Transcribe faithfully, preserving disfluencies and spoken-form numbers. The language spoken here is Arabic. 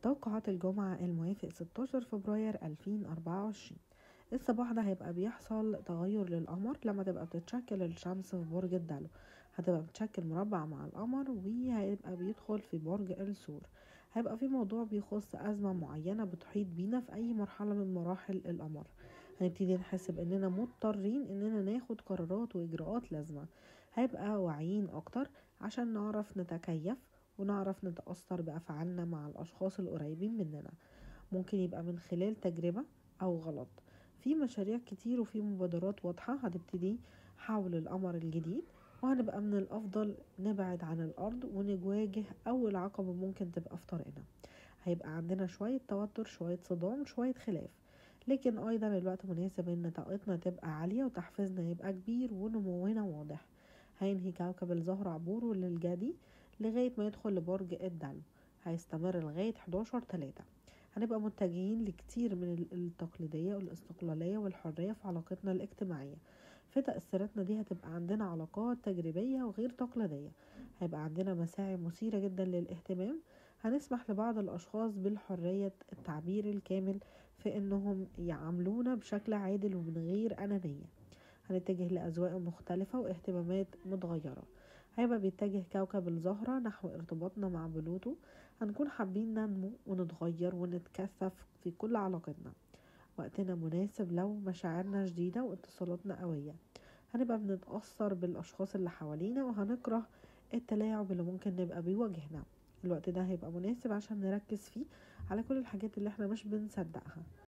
توقعات الجمعة الموافق ستاشر فبراير ألفين وأربعة وعشرين. الصباح ده هيبقى بيحصل تغير للقمر لما تبقى بتتشكل الشمس في برج الدلو، هتبقى بتشكل مربع مع القمر وهيبقى بيدخل في برج الثور. هيبقى في موضوع بيخص أزمة معينة بتحيط بينا في أي مرحلة من مراحل القمر. هنبتدي نحس بأننا مضطرين أننا ناخد قرارات وإجراءات لازمة. هيبقى واعيين أكتر عشان نعرف نتكيف ونعرف نتأثر بأفعالنا مع الأشخاص القريبين مننا. ممكن يبقى من خلال تجربة أو غلط. في مشاريع كتير وفي مبادرات واضحة هتبتدي حول القمر الجديد، وهنبقى من الأفضل نبعد عن الأرض ونواجه أول عقبة ممكن تبقى في طريقنا. هيبقى عندنا شوية توتر، شوية صدام، شوية خلاف، لكن أيضا الوقت مناسب إن طاقتنا تبقى عالية وتحفيزنا يبقى كبير ونمونا واضح. هينهي كوكب الزهر عبوره للجدي لغاية ما يدخل لبرج الدلو، هيستمر لغاية حداشر تلاتة. هنبقى متجهين لكتير من التقليدية والاستقلالية والحرية في علاقتنا الاجتماعية. في تأثيراتنا دي هتبقى عندنا علاقات تجريبية وغير تقليدية. هيبقى عندنا مساعي مثيرة جدا للاهتمام. هنسمح لبعض الأشخاص بالحرية التعبير الكامل في إنهم يعاملونا بشكل عادل ومن غير أنانية. هنتجه لأذواق مختلفة واهتمامات متغيرة. هيبقى بيتجه كوكب الزهرة نحو ارتباطنا مع بلوتو. هنكون حابين ننمو ونتغير ونتكثف في كل علاقتنا. وقتنا مناسب لو مشاعرنا جديدة واتصالاتنا قوية. هنبقى بنتأثر بالأشخاص اللي حوالينا وهنكره التلاعب اللي ممكن نبقى بيواجهنا. الوقت ده هيبقى مناسب عشان نركز فيه على كل الحاجات اللي احنا مش بنصدقها.